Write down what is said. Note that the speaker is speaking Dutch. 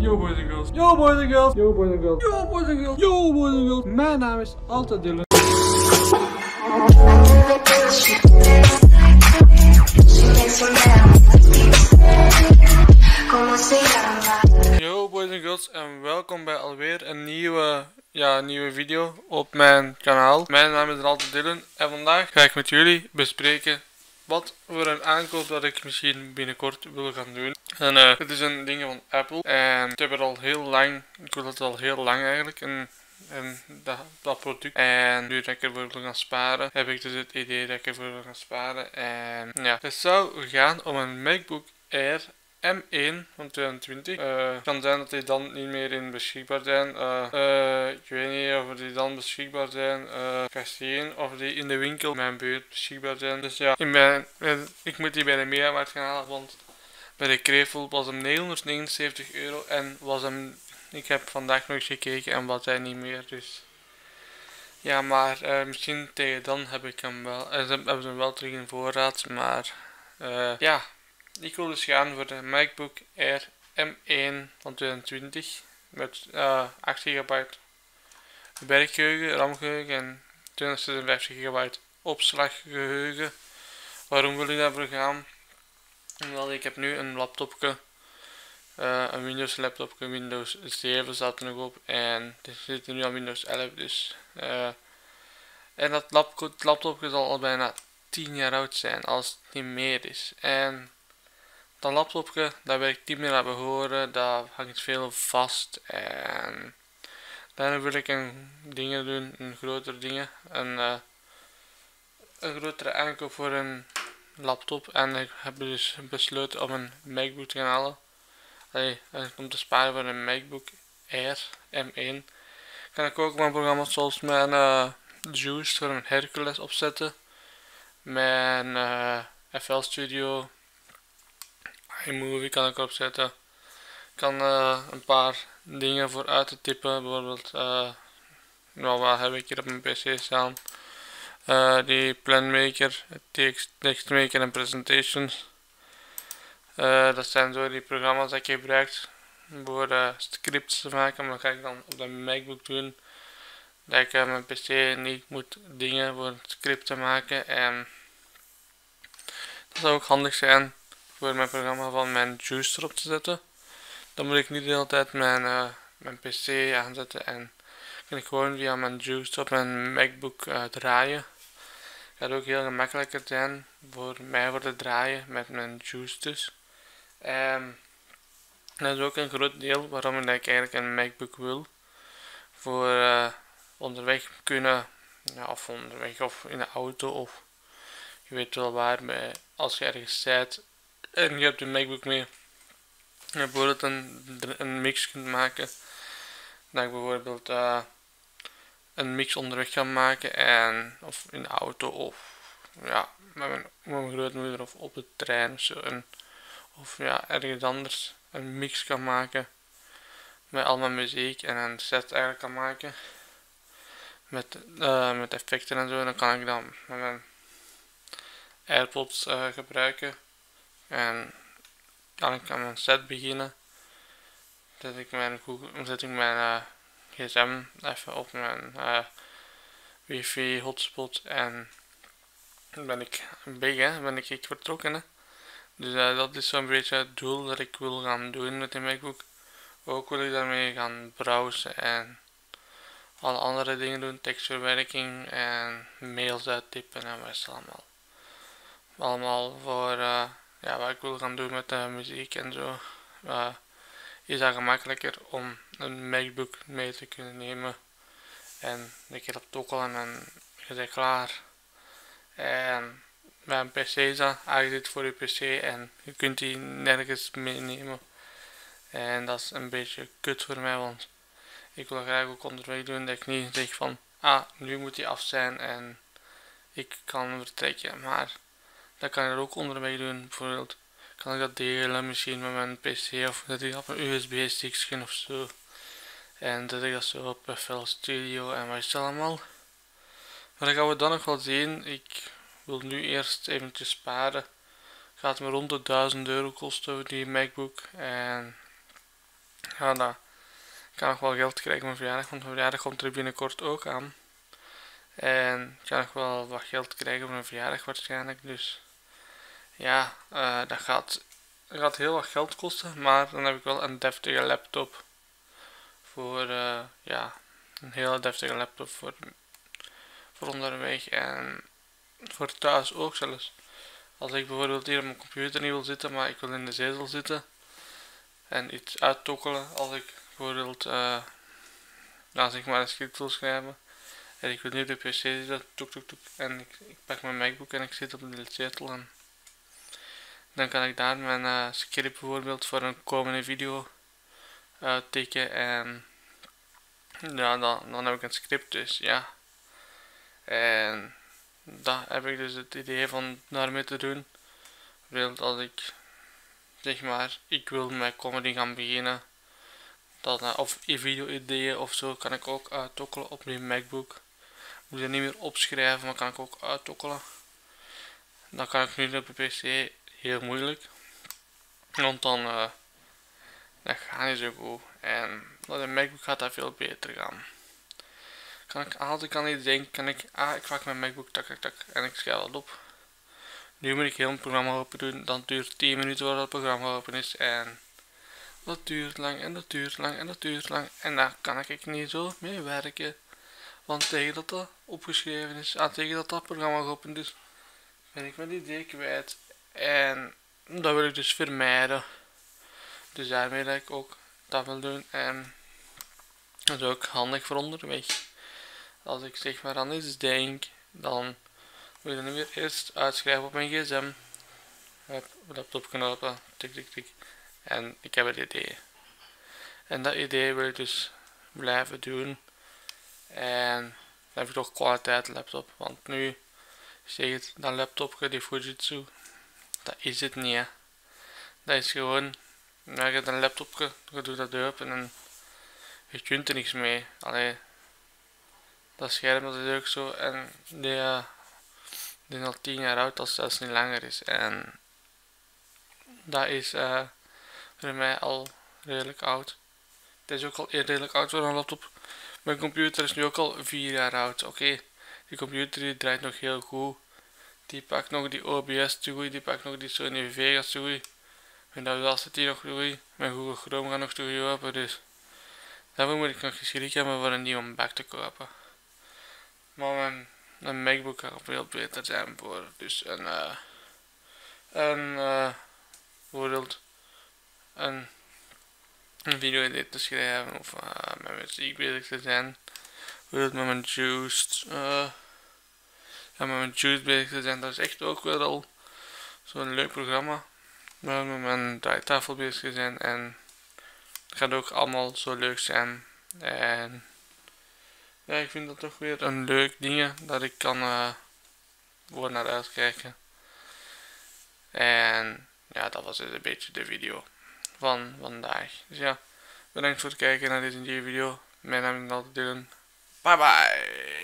Yo boys and girls. Yo boys and girls. Yo boys and girls. Yo boys and girls. Yo boys and girls. Mijn naam is altijd Dylan. Yo boys and girls en welkom bij alweer een nieuwe video op mijn kanaal. Mijn naam is altijd Dylan en vandaag ga ik met jullie bespreken wat voor een aankoop dat ik misschien binnenkort wil gaan doen. En het is een ding van Apple en ik heb het al heel lang, ik wil het al heel lang eigenlijk, en dat product. En nu dat ik ervoor wil gaan sparen, heb ik dus het idee dat ik ervoor wil gaan sparen. En ja, het zou gaan om een MacBook Air M1 van 2020. Het kan zijn dat die dan niet meer in beschikbaar zijn. Ik weet niet of die dan beschikbaar zijn. Ik ga zien of die in de winkel in mijn buurt beschikbaar zijn. Dus ja, ik moet die bij de Mediamarkt gaan halen, want bij de Krevel was hem €979 en was hem, ik heb vandaag nog eens gekeken en was hij niet meer. Dus ja, maar misschien tegen dan heb ik hem wel. Hebben ze hem wel terug in voorraad, maar ja. Ik wil dus gaan voor de MacBook Air M1 van 2020 met 8 GB werkgeheugen, RAM-geheugen en 256 GB opslaggeheugen. Waarom wil ik daarvoor gaan? Omdat ik heb nu een laptopje, een Windows laptopje, Windows 7 staat er nog op en er zit nu aan Windows 11 dus. En dat laptopje zal al bijna 10 jaar oud zijn als het niet meer is. En dat laptopje, daar werkt niet meer naar behoren, daar hangt veel vast en daarna wil ik dingen doen, grotere dingen, een grotere aankoop voor een laptop en ik heb dus besloten om een MacBook te gaan halen. Om te sparen voor een MacBook Air M1 kan ik ook mijn programma's zoals mijn Juice voor een Hercules opzetten, mijn FL Studio, iMovie kan ik opzetten. Ik kan een paar dingen voor uit te typen, bijvoorbeeld nou, wat heb ik hier op mijn pc staan, die Planmaker, TextMaker en Presentations. Dat zijn zo die programma's dat ik gebruik voor scripts te maken, maar dat ga ik dan op de MacBook doen, dat ik mijn pc niet moet dingen voor scripten maken. En dat zou ook handig zijn voor mijn programma van mijn Juice erop te zetten. Dan moet ik niet de hele tijd mijn pc aanzetten en kan ik gewoon via mijn Juice op mijn MacBook draaien. Het gaat ook heel gemakkelijker zijn voor mij voor te draaien met mijn Juice dus. Dat is ook een groot deel waarom ik eigenlijk een MacBook wil. Voor onderweg kunnen, ja, of onderweg of in de auto of je weet wel waar, als je ergens bent en je hebt een MacBook mee, bijvoorbeeld een mix kunt maken, dat ik bijvoorbeeld een mix onderweg kan maken of in de auto of ja, met mijn grootmoeder of op de trein of zo, of ja, ergens anders een mix kan maken met al mijn muziek en een set eigenlijk kan maken met effecten en zo. Dan kan ik dan met mijn AirPods gebruiken en kan ik aan mijn set beginnen. Zet ik mijn gsm even op mijn wifi hotspot en ben ik vertrokken. Hè. Dus dat is zo'n beetje het doel dat ik wil gaan doen met de MacBook. Ook wil ik daarmee gaan browsen en alle andere dingen doen, tekstverwerking en mails uittypen en wat is het allemaal. Allemaal voor ja, wat ik wil gaan doen met de muziek en zo. Is dat gemakkelijker om een MacBook mee te kunnen nemen en een keer op tokkelen en je bent klaar. En bij een pc is dat eigenlijk voor je pc en je kunt die nergens meenemen. En dat is een beetje kut voor mij, want ik wil graag ook onderweg doen dat ik niet zeg van nu moet die af zijn en ik kan vertrekken, maar dat kan ik er ook onderweg doen. Bijvoorbeeld kan ik dat delen misschien met mijn pc of dat ik op een USB stickje of zo. En dat ik dat zo op FL Studio en wat is het allemaal. Maar dat gaan we dan nog wel zien. Ik wil nu eerst eventjes sparen. Het gaat me rond de €1000 kosten die MacBook. En Ja, dat kan nog wel geld krijgen op mijn verjaardag, want mijn verjaardag komt er binnenkort ook aan. En ik kan nog wel wat geld krijgen op mijn verjaardag waarschijnlijk. Dus ja, dat gaat heel wat geld kosten. Maar dan heb ik wel een deftige laptop. Voor, ja, een hele deftige laptop voor onderweg. En voor thuis ook zelfs. Als ik bijvoorbeeld hier op mijn computer niet wil zitten, maar ik wil in de zetel zitten. En iets uittokkelen. Als ik bijvoorbeeld, nou zeg maar een script wil schrijven. En ik wil nu op de pc zitten, toek toek toek. En ik pak mijn MacBook en ik zit op de zetel. En dan kan ik daar mijn script bijvoorbeeld voor een komende video uittikken. En ja, dan heb ik een script dus, ja. En daar heb ik dus het idee van daarmee te doen. Bijvoorbeeld als ik, zeg maar, ik wil met comedy gaan beginnen. Of video ideeën of zo kan ik ook uittokkelen op mijn MacBook. Moet je niet meer opschrijven, maar kan ik ook uittokkelen. Dat kan ik nu op de pc heel moeilijk. Want dan dat gaat niet zo goed. En met de MacBook gaat dat veel beter gaan. Als ik aan iets denk, kan ik pak mijn MacBook, tak tak tak, en ik schrijf dat op. Nu moet ik heel een programma open doen, dan duurt 10 minuten voordat het programma open is. En dat duurt lang en dat duurt lang en dat duurt lang. En daar kan ik niet zo mee werken. Want tegen dat dat opgeschreven is, tegen dat dat programma geopend is, ben ik mijn idee kwijt. En dat wil ik dus vermijden. Dus daarmee dat ik ook dat wil doen. En dat is ook handig voor onderweg. Als ik zeg maar aan iets denk, dan moet ik het weer eerst uitschrijven op mijn gsm. Heb laptop knopen, tik tik tik. En ik heb het idee. En dat idee wil ik dus blijven doen. En dan heb ik toch kwaliteit laptop. Want nu zeg het, dat laptopje, die Fujitsu, dat is het niet, hè. Dat is gewoon, je hebt een laptopje, je doet dat open en je kunt er niks mee. Allee, dat scherm dat is ook zo en die is al 10 jaar oud als het zelfs niet langer is. En dat is voor mij al redelijk oud. Het is ook al redelijk oud voor een laptop. Mijn computer is nu ook al 4 jaar oud. Oké, die computer die draait nog heel goed. Die pakt nog die OBS te goed, die pakt nog die Sony Vegas te goed. Mijn Audacity nog te goed, mijn Google Chrome gaat nog te goed open, dus daarvoor moet ik nog geschrik hebben voor een nieuwe Mac te kopen. Maar mijn MacBook gaat veel beter zijn voor dus bijvoorbeeld een video edit te schrijven of met muziek bezig te zijn. Bijvoorbeeld met mijn Juice bezig te zijn, dat is echt ook wel al zo'n leuk programma. Met mijn draaitafel bezig te zijn en het gaat ook allemaal zo leuk zijn. En ja, ik vind dat toch weer een leuk ding dat ik kan voor naar uitkijken. En ja, dat was dus een beetje de video van vandaag. Dus ja, bedankt voor het kijken naar deze nieuwe video. Mijn naam is Dylan. Bye bye!